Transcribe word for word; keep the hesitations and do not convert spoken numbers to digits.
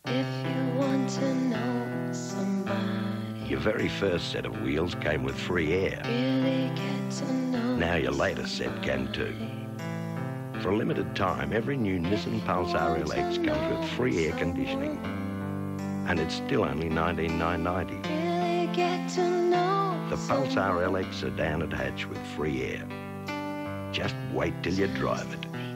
If you want to know somebody, Your very first set of wheels came with free air. really get to know Now your latest set can too. For a limited time, every new Nissan Pulsar L X comes with free air conditioning. And it's still only nineteen thousand nine hundred ninety. Really get to know The Pulsar L X sedan attached with free air. Just wait till you drive it.